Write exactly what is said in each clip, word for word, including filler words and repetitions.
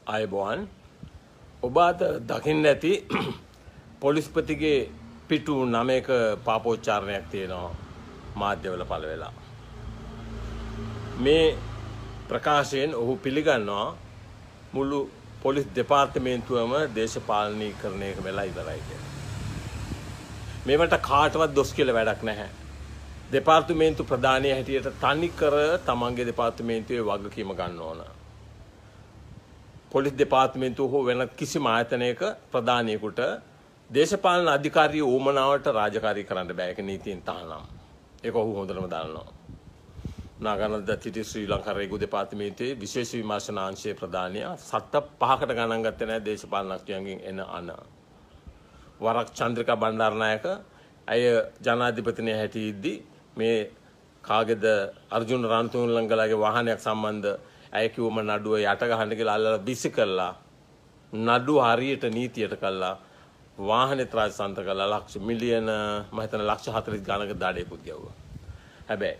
ආයුබෝවන් ඔබ අද දකින්න ඇති පොලිස්පතිගේ පිටු නමයක පාපෝච්චාරණයක් තියෙනවා මාධ්‍යවල පළ වෙලා. මේ ප්‍රකාශයෙන් ඔහු පිළිගන්නවා මුළු පොලිස් දෙපාර්තමේන්තුවම දේශපාලනීකරණය වෙලා ඉවරයි කියලා. මේවට කාටවත් දොස් කියලා වැඩක් නැහැ. දෙපාර්තමේන්තු ප්‍රධානියා හැටියට තනිකර තමන්ගේ දෙපාර්තමේන්තුවේ වගකීම ගන්න ඕන. පොලිස් දෙපාර්තමේන්තුව හෝ වෙනත් කිසිම ආයතනයක ප්‍රධානියෙකුට දේශපාලන අධිකාරිය ඕමනාවට රාජකාරී කරන්න බෑ. ඒක නීතියෙන් තහනම්. ඒක ඔහු හොඳටම දන්නවා. නාගනන්ද සිටි ශ්‍රී ලංකා රේගු දෙපාර්තමේන්තුවේ විශේෂ විමර්ශනාංශයේ ප්‍රධානියා සත්ත පහකට ගණන් ගත්තේ නැහැ දේශපාලනඥයන්ගෙන් එන අන. වරක් චන්ද්‍රිකා බණ්ඩාරනායක අය ජනාධිපතිනිය හැටියේදී මේ කාගේද අර්ජුන රන්තුංගලගේ වාහනයක් සම්බන්ධ අය කිව්වම නඩුව යට ගහන්න කියලා අල්ලලා බිසි කළා. නඩුව හරියට නීතියට කළා. වාහනේ ත්‍රාසන්ත කළා ලක්ෂ මිලියන මම හිතන ලක්ෂ හතළිස් ගණනක දඩේකුත් ගැව්වා. හැබැයි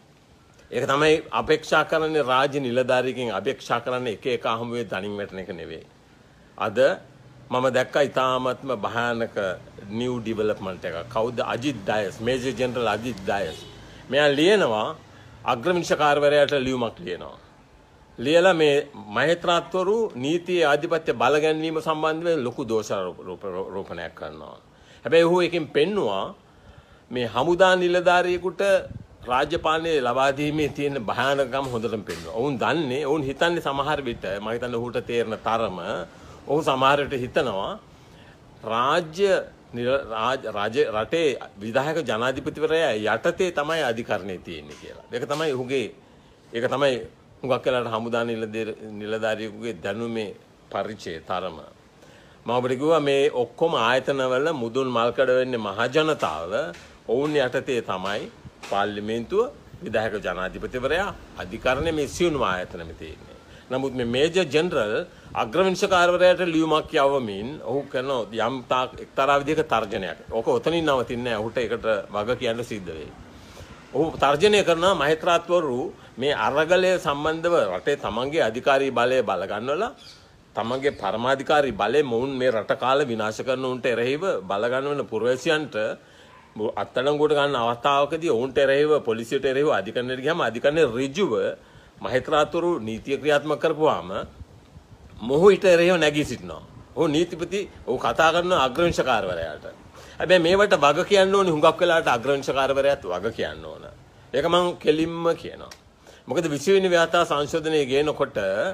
ඒක තමයි අපේක්ෂා කරන්නේ රාජ්‍ය නිලධාරියකින් අපේක්ෂා කරන්නේ එක එක අහමුවේ දණින් වැටෙන එක නෙවෙයි. අද මම දැක්කා ඉතාමත්ම භයානක නිව් ඩෙවලොප්මන්ට් එකක්. කවුද? Ajith Dias, major general Ajith Dias. මෙයා ලියනවා අග්‍රවිනිශ්චකාරවරයාට ලියුමක් ලියනවා. ලියලා මේ මහේත්‍රාත්වරු නීතියේ ආධිපත්‍ය බල ගැනීම සම්බන්ධව ලොකු දෝෂාරෝපණයක් කරනවා. හැබැයි ඔහු එකෙන් පෙන්නවා මේ හමුදා නිලධාරියෙකුට රාජ්‍ය පාලනය ලබා දීමේ තියෙන භයානකකම හොඳටම පෙන්වනවා. ඔවුන් දන්නේ, ඔවුන් හිතන්නේ සමහර විට මම හිතන්නේ ඔහුට තේරෙන තරම ඔහු සමහර විට හිතනවා රාජ්‍ය රාජ්‍ය රටේ විධායක ජනාධිපතිවරයා යටතේ තමයි අධිකරණය තියෙන්නේ කියලා. ඒක තමයි ඔහුගේ ඒක තමයි හුඟක් වෙලාවට හමුදා නිලධාරියෙකුගේ දැනුමේ පරිචය තරම. මම ඔබට කිව්වා මේ ඔක්කොම ආයතනවල මුදුන් මල්කඩ වෙන්නේ මහ ජනතාව. ඔවුන් යටතේ තමයි පාර්ලිමේන්තුව, විධායක ජනාධිපතිවරයා, අධිකරණය මේ සියුම්ම ආයතනෙම තියෙන්නේ. නමුත් මේ මේජර් ජෙනරල් අග්‍රවිනිශ්චකාරවරයාට ලියුමක් යවමින් ඔහු කරන යම් තාක් එක්තරා විදිහක තර්ජනයක්. ඕක ඔතනින් නවතින්නේ නැහැ. ඔහුට ඒකට වග කියන්න සිද්ධ වෙයි. ඔහු තර්ජනය කරන මහේත්‍රාත්වරු මේ අරගලය සම්බන්ධව රටේ තමන්ගේ අධිකාරී බලය බල ගන්නවලා තමන්ගේ පරමාධිකාරී බලය මොවුන් මේ රට කාල විනාශ කරන උන්ට එරෙහිව බල ගන්නවන පුරවැසියන්ට අත්අඩංගුවට ගන්න අවස්ථාවකදී ඔවුන්ට එරෙහිව පොලිසියට එරෙහිව අධිකරණයට ගියාම අධිකරණයේ ඍජුව මහේත්‍රාත්වරු නීතිය ක්‍රියාත්මක කරපුවාම මොහු ඊට එරෙහිව නැගී සිටිනවා. ඔහු නීතිපති ඔහු කතා කරන අග්‍රවිනිශ්චකාරවරයාට. හැබැයි මේවට වග කියන්න ඕනේ හුඟක් වෙලාවට අග්‍රවිනිශ්චකාරවරයාත් වග කියන්න ඕන. ඒක මම කෙලින්ම කියනවා. මොකද විසි වෙනි ව්‍යාපෘති සංශෝධනයේ ගේනකොට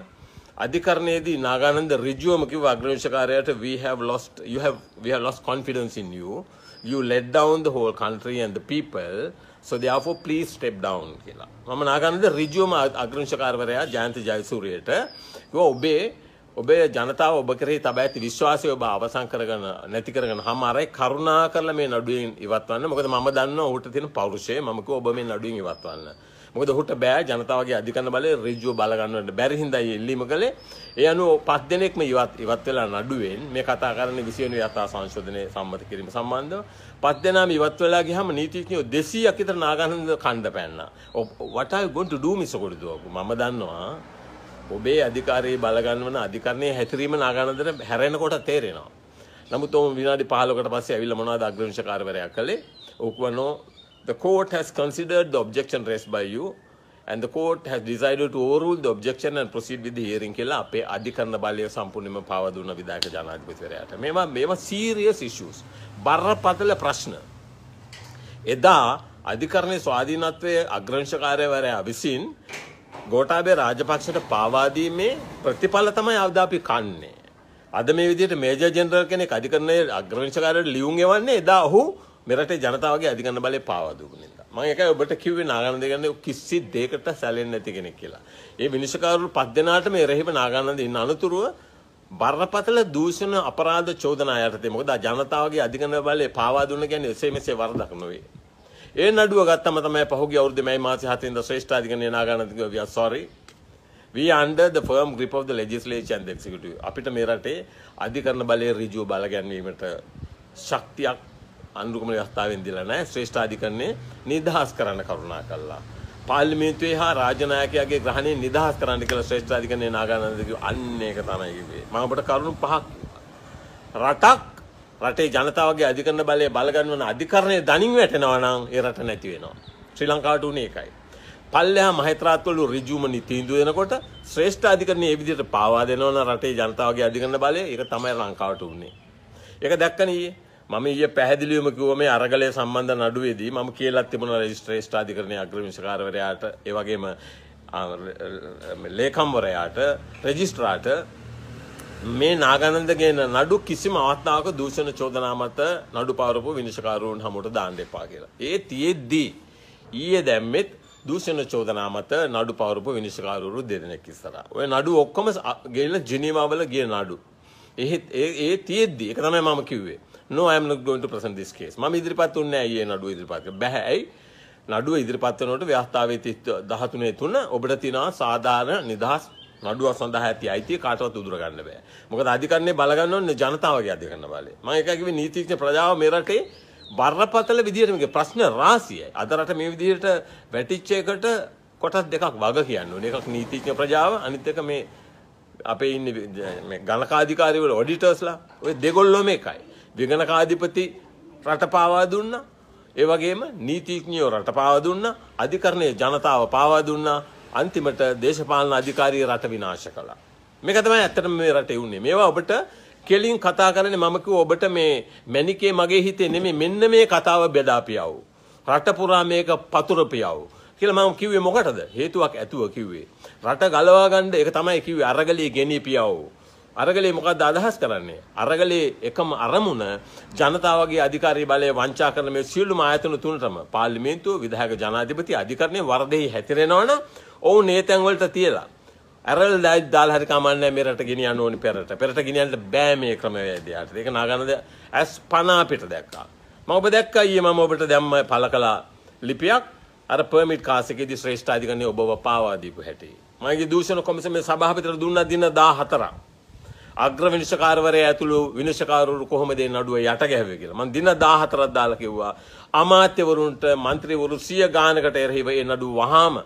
අධිකරණයේදී නාගානන්ද ඍජුවම කිව්ව අග්‍රවිනිශ්චකාරයාට we have lost you have we have lost confidence in you. You let down the whole country and the people, so therefore please step down කියලා. මම නාගානන්ද ඍජුවම අග්‍රවිනිශ්චකාරවරයා ජයන්ත ජයසූරියට කිව්වා ඔබේ ඔබේ ජනතාව ඔබ කෙරෙහි තබා ඇති විශ්වාසය ඔබ අවසන් කරගෙන නැති කරගෙන හැමාරයි කරුණා කරලා මේ නඩුවෙන් ඉවත් වන්න. මොකද මම දන්නවා ඔහුට තියෙන පෞරුෂය. මම කිව්වා ඔබ මේ නඩුවෙන් ඉවත් වන්න. මොකද ඔහුට බෑ ජනතාවගේ අධිකරණ බලය ඍජුව බල ගන්නවට බැරි හින්දා ඉල්ලීම කළේ. ඒ අනුව පස් දෙනෙක්ම ඉවත් ඉවත් වෙලා නඩුවෙන් මේ කතා කරන්නේ විසි වෙනි ව්‍යාපෘති සංශෝධනයේ සම්මත කිරීම සම්බන්ධව පස් දෙනාම ඉවත් වෙලා ගියාම නීතිඥයෝ දෙසීයක් විතර නාගානන්ද කණ්ඩ පැන්නා. what are you going to do mister කොඩිදුව? මම දන්නවා ඔබේ අධිකාරිය බල ගන්නවන අධිකරණයේ හැසිරීම නාගානන්දට හැරෙනකොට තේරෙනවා. නමුත් ඔවුන් විනාඩි පහළොවකට පස්සේ ඇවිල්ලා මොනවද අග්‍රවිනිශ්චකාරවරයා කළේ? ඔක්කොනෝ the court has considered the objection raised by you and the court has decided to overrule the objection and proceed with the hearing කියලා අපේ අධිකරණ බලය සම්පූර්ණයෙන්ම පාවා දුන්න විධායක ජනාධිපතිවරයාට. මේවා මේවා serious issues. බරපතල ප්‍රශ්න. එදා අධිකරණයේ ස්වාධීනත්වයේ අග්‍රවිනිශ්චකාරවරයා විසින් ගෝඨාභය රාජපක්ෂට පාවා දීමේ ප්‍රතිඵල තමයි අද අපි කන්නේ. අද මේ විදිහට මේජර් ජෙනරල් කෙනෙක් අධිකරණයේ අග්‍රවිනිශ්චකාරයට ලියුම් එවන්නේ එදා ඔහු මෙරටේ ජනතාවගේ අධිකරණ බලය පාවා දුන්නු නිසා. මම ඒකයි ඔබට කිව්වේ නාගානන්ද කියන්නේ කිසි දෙයකට සැලෙන්නේ නැති කෙනෙක් කියලා. ඒ විනිශ්චයකාරවරු පස් දෙනාට මේ රෙහිව නාගානන්ද ඉන්න අනුතුරුව බරපතල දූෂණ අපරාධ චෝදනා යටතේ. මොකද ජනතාවගේ අධිකරණ බලය පාවා දුන්න කියන්නේ එසේ මෙසේ වරදක් නෙවෙයි. ඒ නඩුව ගත්තම තමයි පහුගිය අවුරුද්දේ මැයි මාසේ හත වෙනිදා ශ්‍රේෂ්ඨ අධිකරණයේ නාගානන්ද කිව්වා we are sorry. We are under the firm grip of the legislature and the executive. අපිට මේ රටේ අධිකරණ බලය ඍජුව බල ගැනීමට ශක්තියක් අනුගමන ව්‍යවස්ථාවෙන් දීලා නැහැ. ශ්‍රේෂ්ඨ අධිකරණයේ නිදහස් කරන්න කරුණා කළා. පාර්ලිමේන්තුවේ හා රාජ්‍ය නායකයාගේ ග්‍රහණය නිදහස් කරන්න කියලා ශ්‍රේෂ්ඨාධිකරණයේ නාගානන්ද කිව්ව අන්න ඒක තමයි කිව්වේ. මම ඔබට කරුණු පහක් රටක් රටේ ජනතාවගේ අධිකරණ බලය බලගන්නවන අධිකරණයේ දණින් වැටෙනවා නම් ඒ රට නැති වෙනවා. ශ්‍රී ලංකාවට උනේ ඒකයි. පල්ලෙහා මහේත්‍රාත්වල ඍජුම තීන්දුව දෙනකොට ශ්‍රේෂ්ඨ අධිකරණයේ මේ විදිහට පාවා දෙනවන රටේ ජනතාවගේ අධිකරණ බලය ඒක තමයි ලංකාවට උනේ. ඒක දැක්කනේ මම ඊයේ පැහැදිලිවම කිව්වා මේ අරගලය සම්බන්ධ නඩුවේදී මම කියලා තිබුණා රෙජිස්ට්‍රේෂ්ඨ අධිකරණයේ අග්‍රවිනිශ්චයකාරවරයාට ඒ වගේම ලේකම්වරයාට රෙජිස්ට්‍රාර්ට මේ නාගානන්දගේ නඩු කිසිම අවස්ථාවක දූෂණ චෝදනා මත නඩු පවරපු විනිශ්චයකාරවරුන් හමුවට දාන්න එපා කියලා. ඒ තියෙද්දී ඊයේ දැම්මෙත් දූෂණ චෝදනා මත නඩු පවරපු විනිශ්චයකාරවරු දෙදෙනෙක් ඉස්සරහා. ඔය නඩු ඔක්කොම ගෙල්ල ජිනීවා වල ගිය නඩු. ඒ ඒ තියෙද්දී ඒක තමයි මම කිව්වේ. No, I am not going to present this case. මම ඉදිරිපත් උන්නේ ඇයි ඒ නඩුව ඉදිරිපත් බෑ. ඇයි? නඩුව ඉදිරිපත් වෙනකොට ව්‍යවස්ථාවේ දහතුනේ තුන ඔබට තියෙනවා සාධාරණ නිදහස් නඩුව සඳහා ඇති අයිතිය කාටවත් උදුර ගන්න බෑ. මොකද අධිකරණේ බල ගන්න ඕනේ ජනතාවගේ අධිකරණ බලය. මම ඒකයි කිව්වේ නීතිඥ ප්‍රජාව මේ රටේ බරපතල විදියට මේක ප්‍රශ්න රාශියයි. අද රට මේ විදියට වැටිච්ච එකට කොටස් දෙකක් වග කියන්න ඕනේ. එකක් නීතිඥ ප්‍රජාව අනිත් එක මේ අපේ ඉන්නේ මේ ගණකාධිකාරීවල ඔඩිටර්ස්ලා. ඔය දෙගොල්ලෝම එකයි. විගණකාධිපති රට පාවා දුන්නා. ඒ වගේම නීතිඥයෝ රට පාවා දුන්නා. අධිකරණයේ ජනතාව පාවා දුන්නා. අන්තිමට දේශපාලන අධිකාරිය රට විනාශ කළා. මේක තමයි ඇත්තටම මේ රටේ උන්නේ. මේවා ඔබට කෙලින් කතා කරන්නේ මම කිව්ව ඔබට මේ මැනිකේ මගේ හිතේ නෙමෙයි මෙන්න මේ කතාව බෙදාපියව. රට පුරා මේක පතුරපියව. කියලා මම කිව්වේ මොකටද? හේතුවක් ඇතුව කිව්වේ. රට ගලවා ගන්න ඒක තමයි කිව්වේ අරගලයේ ගෙනියපියව. අරගලේ මොකද්ද අදහස් කරන්නේ? අරගලේ එකම අරමුණ ජනතාවගේ අධිකාරී බලය වංචා කරන මේ සියලුම ආයතන තුනටම පාර්ලිමේන්තුව, විධායක ජනාධිපති, අධිකරණයේ වරදෙහි හැතිරෙනවනම් ඔවුන් නේතන් වලට තියලා අරල් දාලා හරි කමන්නේ මේ රට ගෙනියන්න ඕනි පෙරට. පෙරට ගෙනියන්න බෑ මේ ක්‍රමවේදයට. ඒක නාගානන්ද ඇස් පන අපිට දැක්කා. මම ඔබ දැක්කා ඊයේ මම ඔබට දැම්ම පළ කළා ලිපියක් අර පර්මිට් කාස් එකේදී ශ්‍රේෂ්ඨ අධිකරණයේ ඔබව පාවා දීපු හැටි. මගේ දූෂණ කොමිසමේ සභාපතිතුමා දුන්නා දින දාහතරක්. අග්‍ර විනිශ්චයකාරවරයා ඇතුළු විනිශ්චයකාරවරු කොහොමද මේ නඩුව යට ගැහුවේ කියලා. මම දින දාහතරක් දාලා කිව්වා අමාත්‍යවරුන්ට മന്ത്രിවරු සිය ගානකට එරෙහිව මේ නඩුව වහාම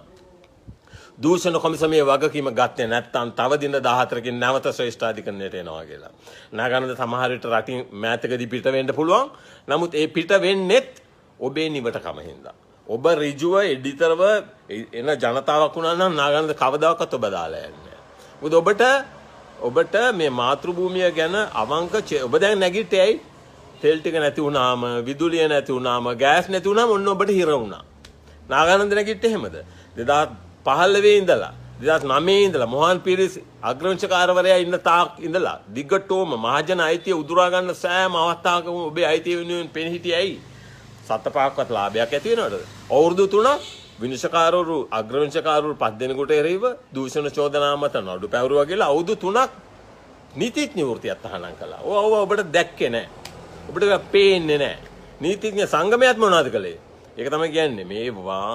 දූෂණ කොමිසමේ වගකීම ගත්තේ නැත්නම් තව දින දාහතරකින් නැවත ශ්‍රේෂ්ඨ අධිකරණයට එනවා කියලා. නාගානන්ද සමහර විට රටින් මෑතකදී පිට වෙන්න පුළුවන්. නමුත් ඒ පිට වෙන්නෙත් ඔබේ නිවටකම හින්දා. ඔබ ඍජුව එඩිතරව එන ජනතාවක් වුණා නම් නාගානන්ද කවදාකවත් ඔබ දාලා යන්නේ නැහැ. මොකද ඔබට ඔබට මේ මාතෘභූමිය ගැන අවංක ඔබ දැන් නැගිට්ටේයි තෙල් ටික නැති වුණාම විදුලිය නැති වුණාම ගෑස් නැති වුණාම ඔන්න ඔබට හිර වුණා. නාගානන්ද නැගිට්ටේ එහෙමද? දෙදාස් පහළොව ඉඳලා දෙදාස් නවය ඉඳලා මොහන් පීරිස් අග්‍රවංශකාරවරයා ඉන්න තාක් ඉඳලා දිගටම මහජන අයිතිය උදුරා ගන්න සෑම අවස්ථාවකම ඔබේ අයිතිය වෙනුවෙන් පෙනී හිටියේ ඇයි? සත පහක්වත් ලාභයක් ඇති වෙනවද? අවුරුදු තුනක් විනිශ්චයකාරවරු අග්‍රවංශකාරවරු පස් දෙනෙකුට එරෙහිව දූෂණ චෝදනා මත නඩු පැවරුවා කියලා අවුරුදු තුනක් නීතිඥ වෘත්තියක් තහනම් කළා. ඔව් ඔබට දැක්කේ නැහැ. ඔබට පේන්නේ නැහැ. නීතිඥ සංගමයත් මොනවද කළේ? ඒක තමයි කියන්නේ මේවා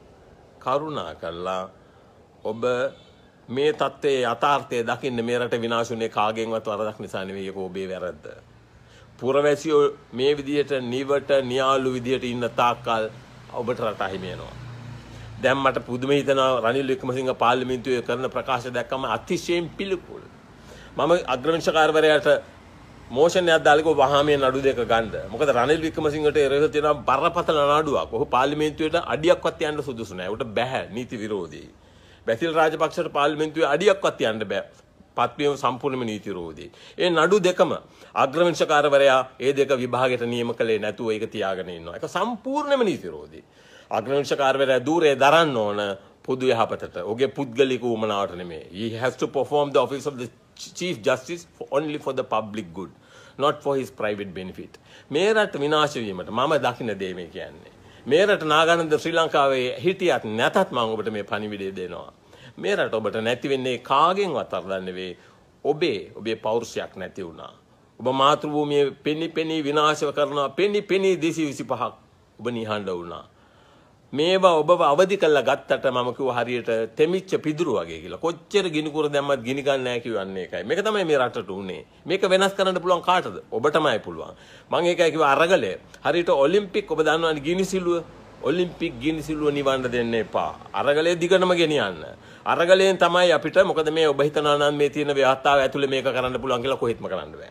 කරුණා කළා ඔබ මේ தත්ත්වයේ යථාර්ථය දකින්න මේ රට විනාශුනේ කාගෙන්වත් වරදක් නිසා නෙවෙයි ඒක ඔබේ වැරද්ද. පුරවැසියෝ මේ විදිහට නිවට නියාලු විදිහට ඉන්න තාක්කල් ඔබට රට අහිමි වෙනවා. දැන් මට පුදුම හිතෙනවා රනිල් වික්‍රමසිංහ පාර්ලිමේන්තුවේ කරන ප්‍රකාශ දැක්කම අතිශයින් පිළිකුල්. මම අග්‍රවංශකාරවරයාට මෝෂන්යක් දාලා ගෝ වහාමේ නඩු දෙක ගන්න. මොකද රනිල් වික්‍රමසිංහට එරෙහිව තියෙන බරපතල නඩුවක්. ඔහු පාර්ලිමේන්තුවට අඩියක්වත් යන්න සුදුසු නැහැ. උට බෑ නීති විරෝධී. බැසිල් රාජපක්ෂට පාර්ලිමේන්තුවේ අඩියක්වත් යන්න බෑ. පත්වීම සම්පූර්ණයෙන්ම නීති විරෝධී. ඒ නඩු දෙකම අග්‍රවංශකාරවරයා ඒ දෙක විභාගයට නියම කළේ නැතුව ඒක තියාගෙන ඉන්නවා. ඒක සම්පූර්ණයෙන්ම නීති විරෝධී. අග්‍රවංශකාරවරයා දූරේ දරන්න ඕන පොදු යහපතට. ඔහුගේ පුද්ගලික උමනාවට නෙමෙයි. He has to perform the office of the Chief Justice for only for the public good, not for his private benefit. මේ රට විනාශ වීමට මම දකින්න දේ මේ කියන්නේ. මේ රට නාගානන්ද ශ්‍රී ලංකාවේ හිටියත් නැතත් මම ඔබට මේ පණිවිඩය දෙනවා. මේ රට ඔබට නැති වෙන්නේ කාගෙන්වත් අරදන්නේ නෙවෙයි. ඔබේ ඔබේ පෞරුෂයක් නැති වුණා. ඔබ මාතෘභූමියේ පෙනි පෙනි විනාශව කරනවා. පෙනි පෙනි දෙසිය විසිපහක් ඔබ නිහඬ වුණා. මේවා ඔබව අවදි කරලා ගත්තට මම කිව්ව හරියට තෙමිච්ච පිදුරු වගේ කියලා. කොච්චර ගිනි කුර දැම්මත් ගිනි ගන්න නැහැ කියවන්නේ ඒකයි. මේක තමයි මේ රටට උනේ. මේක වෙනස් කරන්න පුළුවන් කාටද? ඔබටමයි පුළුවන්. මම ඒකයි කිව්ව අරගලය. හරියට ඔලිම්පික් ඔබ දන්නවනේ ගිනි සිලුව. ඔලිම්පික් ගිනිසිලුව නිවන්න දෙන්න එපා. අරගලේ දිගටම ගෙනියන්න. අරගලයෙන් තමයි අපිට මොකද මේ ඔබ හිතනවා නම් මේ තියෙන ව්‍යවස්ථාව ඇතුලේ මේක කරන්න පුළුවන් කියලා කොහෙත්ම කරන්න බෑ.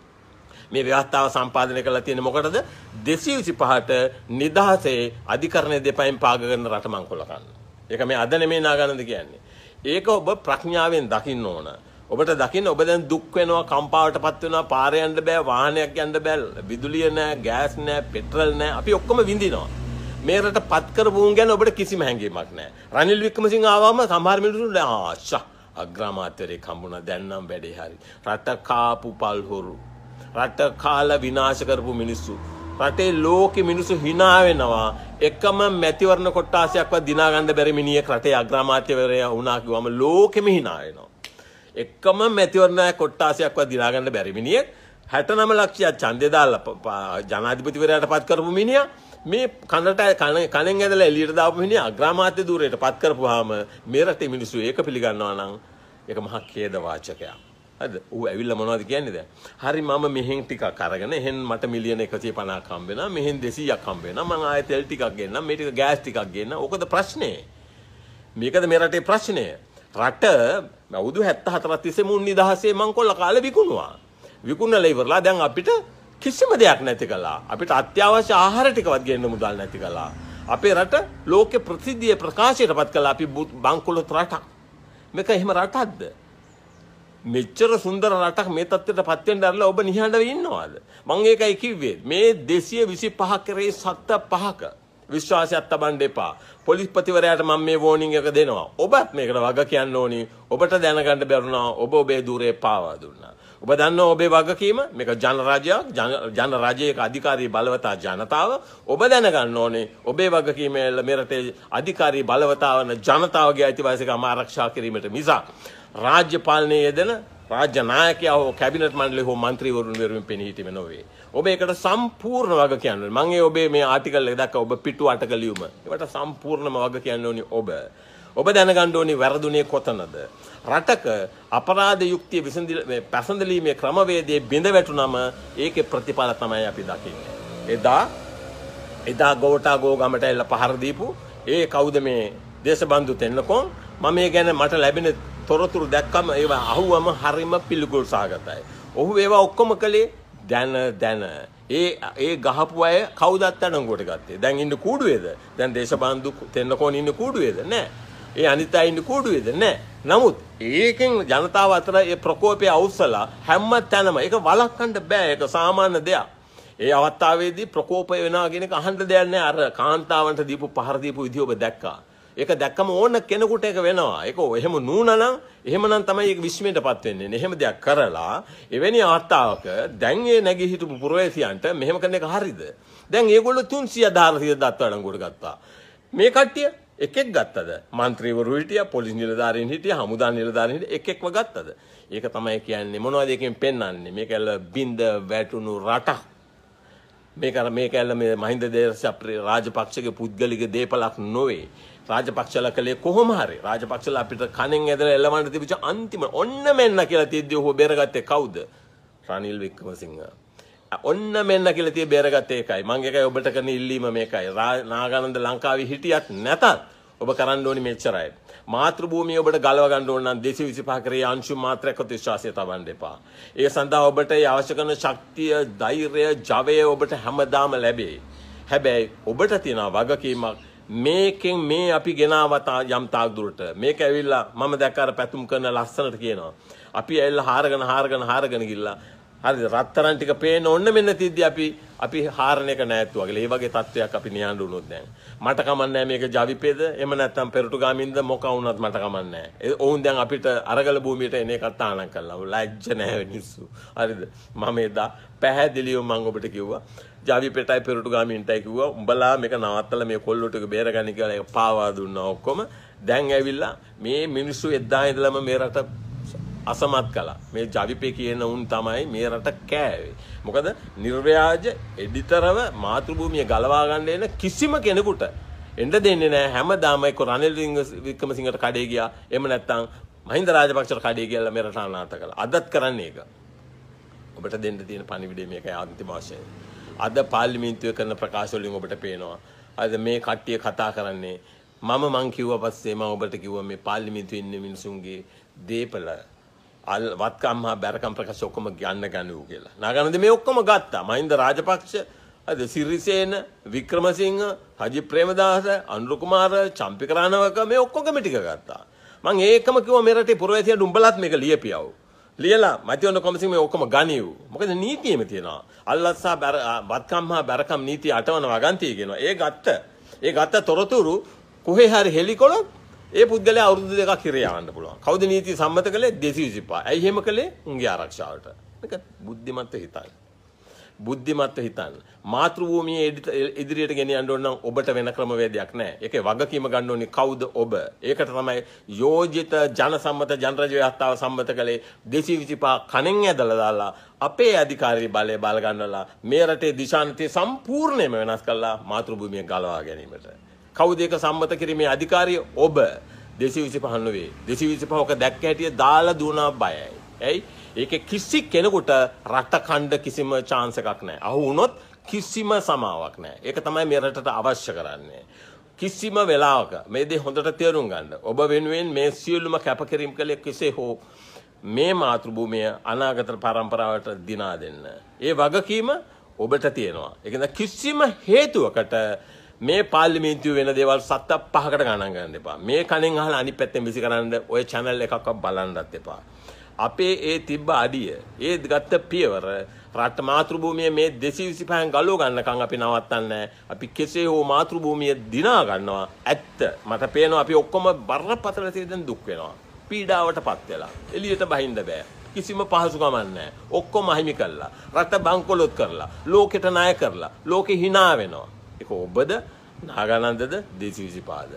මේ ව්‍යවස්ථාව සම්පාදනය කරලා තියෙන්නේ මොකටද? දෙසිය විසිපහට නිදහසේ අධිකරණයේ දෙපයින් පාගගෙන රට මංකොල්ල ගන්න. ඒක මේ අද නෙමෙයි නාගනන්ද කියන්නේ. ඒක ඔබ ප්‍රඥාවෙන් දකින්න ඕන. ඔබට දකින්න ඔබ දැන් දුක් වෙනවා, කම්පාවටපත් වෙනවා, පාරේ යන්න බෑ, වාහනයක් යන්න බෑ, විදුලිය නැහැ, ගෑස් නැහැ, පෙට්‍රල් නැහැ. අපි ඔක්කොම විඳිනවා. මේ රට පත් කරපු උන් ගැන ඔබට කිසිම හැඟීමක් නැහැ. රනිල් වික්‍රමසිංහ ආවම සමහර මිනිස්සුන්ට ආෂා අග්‍රාමාත්‍යරේ හම්බුණා දැන් නම් වැඩේ හරි. රට කාපු පල්හොරු. රට කාලා විනාශ කරපු මිනිස්සු. රටේ ලෝකෙ මිනිස්සු hina වෙනවා. එකම මැතිවරණ කොට්ටාසයක්වත් දිනා ගන්න බැරි මිනිහෙක් රටේ අග්‍රාමාත්‍යවරයා වුණා කිව්වම ලෝකෙම hina වෙනවා. එකම මැතිවරණ කොට්ටාසයක්වත් දිනා ගන්න බැරි මිනිහෙක් හැටනම ලක්ෂයක් ඡන්දය දාලා ජනාධිපතිවරයාට පත් කරපු මිනිහා මේ කනට කණෙන් ඇදලා එළියට දාපු මිනිහා අග්‍රාමාත්‍ය ධූරයට පත් කරපුවාම මේ රටේ මිනිස්සු ඒක පිළිගන්නවා නම් ඒක මහා ඛේද වාචකයක්. හරිද? ඌ ඇවිල්ලා මොනවද කියන්නේ දැන්? හරි මම මෙහෙන් ටිකක් අරගෙන එහෙන් මට මිලියන එකසිය පනහක් හම්බ වෙනවා. මෙහෙන් දෙසීයක් හම්බ වෙනවා. මම ආයෙ තෙල් ටිකක් ගෙන්නම්. මේ ටික ගෑස් ටිකක් ගෙන්නම්. ඕකද ප්‍රශ්නේ? මේකද මේ රටේ ප්‍රශ්නය? රට අවුරුදු හැත්තෑ හතරක් තිස්සේ මුන් නිදහසේ මංකොල්ල කාලේ විකුණුවා. විකුණලා ඉවරලා දැන් අපිට කිසිම දෙයක් නැති කළා. අපිට අත්‍යවශ්‍ය ආහාර ටිකවත් ගේන්න මුදල් නැති කළා. අපේ රට ලෝකේ ප්‍රසිද්ධිය ප්‍රකාශයටපත් කළා අපි බංකොලොත් රටක්. මේක එහෙම රටක්ද? මෙච්චර සුන්දර රටක් මේ තත්ත්වයටපත් වෙන්න ඇරලා ඔබ නිහඬව ඉන්නවද? මම ඒකයි කිව්වේ. මේ දෙසිය විසිපහ කරේ සත්ත පහක විශ්වාසයක් තබන්න එපා. පොලිස්පතිවරයාට මම මේ වෝනින් එක දෙනවා. ඔබත් මේකට වග කියන්න ඕනි. ඔබට දැනගන්න බැරුණා ඔබ ඔබේ දූරේ පාවා දුන්නා. ඔබ දන්නවා ඔබේ වගකීම මේක ජනරාජ්‍යයක් ජන රාජ්‍යයක අධිකාරී බලවතා ජනතාව. ඔබ දැනගන්න ඕනේ ඔබේ වගකීම මේ රටේ අධිකාරී බලවතාවන ජනතාවගේ අයිතිවාසිකම් ආරක්ෂා කිරීමට මිසක් රාජ්‍ය පාලනයේ යෙදෙන රාජ්‍ය නායකයා හෝ කැබිනට් මණ්ඩලය හෝ മന്ത്രിවරුන් වෙරුවෙන් පෙනී හිටියේ නොවේ. ඔබ ඒකට සම්පූර්ණ වග කියන්න ඕනේ. මම ඒ ඔබේ මේ ආටිකල් එක දැක්ක ඔබ පිටු අටක ලියුම. ඒකට සම්පූර්ණම වග කියන්න ඕනේ ඔබ. ඔබ දැනගන්න ඕනේ වැරදුනේ කොතනද? රටක අපරාධ යුක්තිය විසඳිල මේ පැසඳලීමේ ක්‍රමවේදයේ බිඳ වැටුනම ඒකේ ප්‍රතිඵල තමයි අපි දකින්නේ. එදා එදා ගෝටා ගෝගමට එල්ල පහර දීපු ඒ කවුද මේ දේශබන්දු තෙන්නකොන් මම මේ ගැන මට ලැබෙන තොරතුරු දැක්කම ඒවා අහුවම හරිම පිළිකුල් සාගතයි. ඔහු ඒවා ඔක්කොම කළේ දැන දැන. ඒ ඒ ගහපු අය කවුදත් අඩංගුවට ගත්තේ. දැන් ඉන්න කූඩුවේද? දැන් දේශබන්දු තෙන්නකොන් ඉන්න කූඩුවේද? නෑ. ඒ අනිත් අය ඉන්න කූඩුවේද? නෑ. නමුත් ඒකෙන් ජනතාව අතර ඒ ප්‍රකෝපය අවුස්සලා හැම තැනම ඒක වළක්වන්න බෑ. ඒක සාමාන්‍ය දෙයක්. ඒ අවස්ථාවේදී ප්‍රකෝපය වෙනවා කියන එක අහන්න දෙයක් නෑ. අර කාන්තාවන්ට දීපු පහර දීපු විදිහ ඔබ දැක්කා. ඒක දැක්කම ඕන කෙනෙකුට ඒක වෙනවා. ඒක එහෙම නුනනම් එහෙමනම් තමයි ඒක විශ්මයටපත් වෙන්නේ. එහෙම දෙයක් කරලා එවැනි අවස්ථාවක දැන් ඒ නැගී හිටපු පුරවැසියන්ට මෙහෙම කරන එක හරිද? දැන් ඒගොල්ලෝ තුන්සිය දාරසිය දත්ත අඩංගුවට ගත්තා. මේ කට්ටිය එකෙක් ගත්තද? മന്ത്രിවරු හිටියා, පොලිස් නිලධාරීන් හිටියා, හමුදා නිලධාරීන් හිටියා, එක එකව ගත්තද? ඒක තමයි කියන්නේ මොනවද එකෙන් පෙන්වන්නේ? මේක ඇල්ල බින්ද වැටුණු රටක්. මේක මේක ඇල්ල මේ මහින්ද දේශප්‍රිය රාජපක්ෂගේ පුද්ගලික දේපලක් නොවේ. රාජපක්ෂලා කලේ කොහොම හරි රාජපක්ෂලා අපිට කණෙන් ඇදලා එලවන්න තිබිච්ච අන්තිම ඔන්න මෙන්න කියලා තියද්දී ඔහු බේරගත්තේ කවුද? රනිල් වික්‍රමසිංහ. ඔන්න මෙන්න කියලා තිය බේරගත්තේ ඒකයි. මම ඒකයි ඔබට කරන ඉල්ලීම මේකයි. නාගානන්ද ලංකාවේ හිටියත් නැතත් ඔබ කරන්න ඕනි මෙච්චරයි. මාතෘභූමිය ඔබට ගලව ගන්න ඕන නම් දෙසිය විසිපහ කරේ අංශු මාත්‍රයක්වත් විශ්වාසය තබන්න එපා. ඒ සඳහා ඔබට අවශ්‍ය කරන ශක්තිය, ධෛර්යය, ජවය ඔබට හැමදාම ලැබේ. හැබැයි ඔබට තියෙන වගකීමක් මේකෙන් මේ අපි ගෙනාවත යම් තාක් දුරට මේක ඇවිල්ලා මම දැක්ක අර පැතුම් කරන ලස්සනට කියනවා. අපි ඇවිල්ලා හාරගෙන හාරගෙන හාරගෙන ගිල්ලා හරිද රත්තරන් ටික පේන ඕන්න මෙන්න තියද්දි අපි අපි හාරණ එක නෑත්තු වගේ. ඒ වගේ තත්ත්වයක් අපි නියඬ වුණොත් දැන් මට කමන්නේ මේක ජවිපේද එහෙම නැත්නම් පෙරටුගාමින්ද මොක වුණත් මට කමන්නේ නෑ. ඔවුන් දැන් අපිට අරගල භූමියට එන එකත් ආනක් කළා. ලැජ්ජ නෑ මිනිස්සු. හරිද? මම එදා පැහැදිලිව මම ඔබට කිව්වා ජවිපේටයි පෙරටුගාමින්ටයි කිව්වා උඹලා මේක නවත්තලා මේ කොල්ලෝ ටික බේරගන්න කියලා ඒක පාවා දුන්නා ඔක්කොම. දැන් ඇවිල්ලා මේ මිනිස්සු එදා ඉඳලම මේ රට අසමත් කළා. මේ ජවිපේ කියන උන් තමයි මේ රට කෑවේ. මොකද නිර්ව්‍යාජ එඩිතරව මාතෘභූමිය ගලවා ගන්න එන කිසිම කෙනෙකුට එන්න දෙන්නේ නැහැ. හැමදාම එක්ක රනිල් වික්‍රමසිංහට කඩේ ගියා. එහෙම නැත්නම් මහින්ද රාජපක්ෂට කඩේ ගියලා මේ රට අනාථ කළා. අදත් කරන්නේ ඒක. ඔබට දෙන්න තියෙන පණිවිඩය මේකයි අන්තිම වශයෙන්. අද පාර්ලිමේන්තුවේ කරන ප්‍රකාශ වලින් ඔබට පේනවා අද මේ කට්ටිය කතා කරන්නේ මම මං කිව්වා පස්සේ මම ඔබට කිව්වා මේ පාර්ලිමේන්තුවේ ඉන්න මිනිසුන්ගේ දීපල අල් වත්කම් හා බැරකම් ප්‍රකාශ ඔක්කොම ගන්න ගන්නු කියලා. නාගනන්ද මේ ඔක්කොම ගත්තා. මහින්ද රාජපක්ෂ, අද සිරිසේන, වික්‍රමසිංහ, රජි ප්‍රේමදාස, අනුර කුමාර, චම්පික රණවක මේ ඔක්කොගම ටික ගත්තා. මං ඒකම කිව්වා මේ රටේ පුරවැසියන්ට උඹලත් මේක ලියපියව. ලියලා මැතිවරණ කොමිසම මේ ඔක්කොම ගනිව්. මොකද නීතියෙම තියෙනවා. අල්ලස්සා වත්කම් හා බැරකම් නීතිය අටවන වගන්තිය කියනවා. ඒ ගත්ත. ඒ ගත්ත තොරතුරු කොහේ හරි හෙලිකොලොත් ඒ පුද්ගලයා අවුරුදු දෙකක් හිර යවන්න පුළුවන්. කවුද නීති සම්මත කළේ? දෙසිය විසිපහ. ඇයි එහෙම කළේ? උන්ගේ ආරක්ෂාවට. මේක බුද්ධිමත්ව හිතන්න. බුද්ධිමත්ව හිතන්න. මාතෘභූමියේ ඉදිරියට ගෙනියන්න ඕන නම් ඔබට වෙන ක්‍රමවේදයක් නැහැ. ඒකේ වගකීම ගන්න ඕනේ කවුද? ඔබ. ඒකට තමයි යෝජිත ජනසම්මත ජනරජ ව්‍යවස්ථාව සම්මත කළේ දෙසිය විසිපහ කණෙන් ඇදලා දාලා අපේ අධිකාරී බලය බල ගන්නලා මේ රටේ දිශානතිය සම්පූර්ණයෙන්ම වෙනස් කළා මාතෘභූමිය ගලවා ගැනීමට. කවුද ඒක සම්මත කිරීමේ අධිකාරිය? ඔබ. දෙසිය විසිපහ නෙවෙයි. දෙසිය විසිපහ ඔක දැක්ක හැටිය දාලා දුනා බයයි. ඇයි? ඒකේ කිසි කෙනෙකුට රට ඛණ්ඩ කිසිම chance එකක් නැහැ. අහු වුණොත් කිසිම සමාවක් නැහැ. ඒක තමයි මේ රටට අවශ්‍ය කරන්නේ. කිසිම වෙලාවක මේ දේ හොඳට තේරුම් ගන්න. ඔබ වෙනුවෙන් මේ සියලුම කැපකිරීම කළේ කෙසේ හෝ මේ මාතෘභූමිය අනාගත පරම්පරාවට දිනා දෙන්න. ඒ වගකීම ඔබට තියෙනවා. ඒක නිසා කිසිම හේතුවකට මේ පාර්ලිමේන්තුවේ වෙන දේවල් සත්ත පහකට ගණන් ගන්න එපා. මේ කණෙන් අහලා අනිත් පැත්තෙන් විසි කරන්න ඔය channel එකක්වත් බලන්නත් එපා. අපේ ඒ තිබ්බ අඩිය, ඒ ගත්ත පියවර රට මාතෘභූමිය මේ දෙසිය විසිපහෙන් ගලව ගන්නකම් අපි නවත්තන්නේ. අපි කෙසේ හෝ මාතෘභූමිය දිනා ගන්නවා. ඇත්ත. මට පේනවා අපි ඔක්කොම බරපතල තේදෙන් දුක් වෙනවා. පීඩාවටපත් වෙලා. එළියට බහින්න බෑ. කිසිම පහසුකමක් නැහැ. ඔක්කොම අහිමි කළා. රට බංකොලොත් කරලා, ලෝකෙට ණය කරලා, ලෝකෙ hina වෙනවා. ඒක ඔබද, නාගානන්දද, දෙසිය විසිපහද?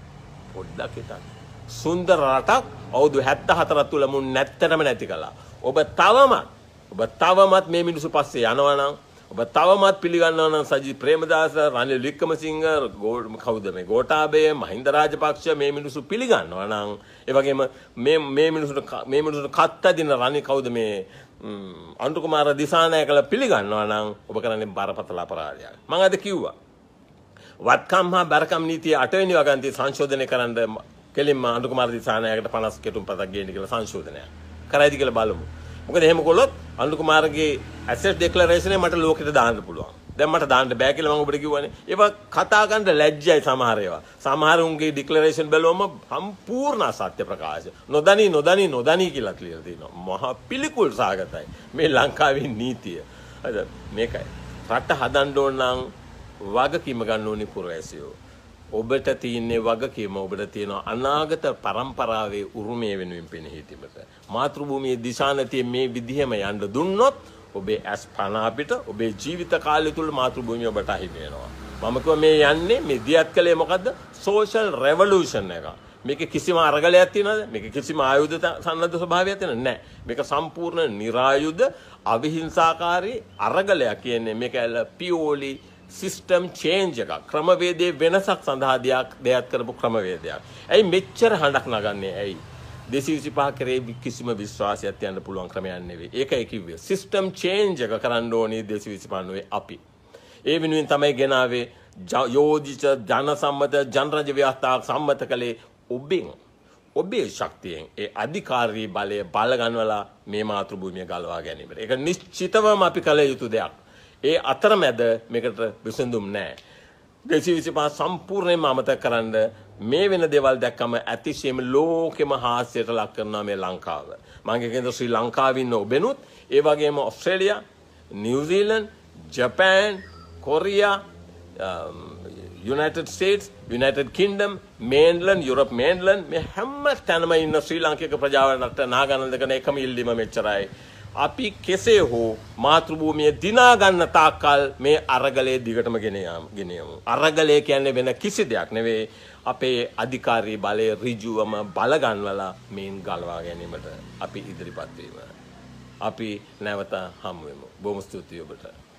පොඩ්ඩක් හිතන්න. සුන්දර රටක් අවුරුදු හැත්තෑ හතර තුල මුන් නැත්තටම නැති කළා. ඔබ තවමත් ඔබ තවමත් මේ මිනිස්සු පස්සේ යනවා නම්, ඔබ තවමත් පිළිගන්නවා නම් සජිත් ප්‍රේමදාස, රනිල් වික්‍රමසිංහ, කවුද මේ ගෝඨාභය, මහින්ද රාජපක්ෂ මේ මිනිස්සු පිළිගන්නවා නම්, ඒ වගේම මේ මේ මිනිස්සුන්ට මේ මිනිස්සුන්ට කත්ත දින රනිල් කවුද මේ අනුර කුමාර දිසානායකලා පිළිගන්නවා නම් ඔබ කරන්නේ බරපතල අපරාධයක්. මම අද කිව්වා වත්කම් හා බැරකම් නීතිය අටවෙනි වගන්තිය සංශෝධනය කරන්න කෙලින්ම අනුර කුමාර දිසානායකට පනස් කෙටුම් පතක් ගේන්න කියලා සංශෝධනයක් කරයිද කියලා බලමු. මොකද එහෙම කළොත් අනුර කුමාරගේ ඇසෙට් ඩෙක්ලරේෂන් එක මට ලෝකෙට දාන්න පුළුවන්. දැන් මට දාන්න බෑ කියලා මම ඔබට කිව්වනේ. ඒවා කතා කරන්න ලැජ්ජයි සමහර ඒවා. සමහර උන්ගේ ඩික්ලරේෂන් බැලුවම සම්පූර්ණ අසත්‍ය ප්‍රකාශ. නොදනි නොදනි නොදනි කියලා කියලා තියෙනවා. මහා පිළිකුල් සාගතයි මේ ලංකාවේ නීතිය. හරිද? මේකයි. රට හදන්න ඕන නම් වගකීම ගන්න ඕනේ පුරවැසියෝ. ඔබට තියෙන්නේ වගකීම. ඔබට තියෙනවා අනාගත පරම්පරාවේ උරුමය වෙනුවෙන් පෙනී සිටීමට. මාතෘභූමියේ දිශානතිය මේ විදිහම යන්න දුන්නොත් ඔබේ ඇස් පන අපිට ඔබේ ජීවිත කාලය තුල මාතෘභූමිය ඔබට අහිමි වෙනවා. මම කිව්වා මේ යන්නේ මේ දියත් කලේ මොකද්ද? සෝෂල් රෙවොලූෂන් එක. මේකේ කිසිම අරගලයක් තියනවද? මේකේ කිසිම ආයුධ සන්නද්ධ ස්වභාවයක් තියනවද? නැහැ. මේක සම්පූර්ණ නිරායුධ අවිහිංසාකාරී අරගලයක් කියන්නේ මේක ඇල පියෝලි සිස්ටම් චේන්ජ් එකක්. ක්‍රමවේදයේ වෙනසක් සඳහා දෙයක් දෙයක් කරපු ක්‍රමවේදයක්. ඇයි මෙච්චර හඬක් නගන්නේ? ඇයි? දෙසිය විසිපහ කරේ කිසිම විශ්වාසයක් තියන්න පුළුවන් ක්‍රමයක් නෙවෙයි. ඒකයි කිව්වේ. සිස්ටම් චේන්ජ් එක කරන්න ඕනේ දෙසිය විසිපහ නෙවෙයි අපි. ඒ වෙනුවෙන් තමයි ගෙනාවේ යෝජිත ජනසම්මත ජනරජ ව්‍යවස්ථාවක් සම්මත කළේ ඔබෙන්. ඔබේ ශක්තියෙන් ඒ අධිකාරී බලය බල ගන්නවලා මේ මාතෘභූමිය ගලවා ගැනීමට. ඒක නිශ්චිතවම අපි කළ යුතු දෙයක්. ඒ අතරමැද මේකට විසඳුම් නැහැ. දෙසිය විසිපහ සම්පූර්ණයෙන්ම අමතක කරන්න මේ වෙන දේවල් දැක්කම අතිශයම ලෝකෙම හාස්‍යයට ලක් කරනවා මේ ලංකාව. මම කියන්නේ ශ්‍රී ලංකාවේ ඉන්න ඔබෙනුත් ඒ වගේම Australia, New Zealand, Japan, Korea, United States, United Kingdom, mainland, Europe mainland මේ හැම තැනම ඉන්න ශ්‍රී ලාංකික ප්‍රජාවට නාගානන්ද කරන එකම ඉල්ලීම මෙච්චරයි. අපි කෙසේ හෝ මාතෘභූමිය දිනා ගන්න තාක්කල් මේ අරගලයේ දිගටම ගෙන යමු. අරගලය කියන්නේ වෙන කිසි දෙයක් නෙවෙයි. අපේ අධිකාරී බලය ඍජුවම බල ගන්නවලා මේන් ගලවා ගැනීමට අපි ඉදිරිපත් වීම. අපි නැවත හමු වෙමු. බොහොම ස්තුතියි ඔබට.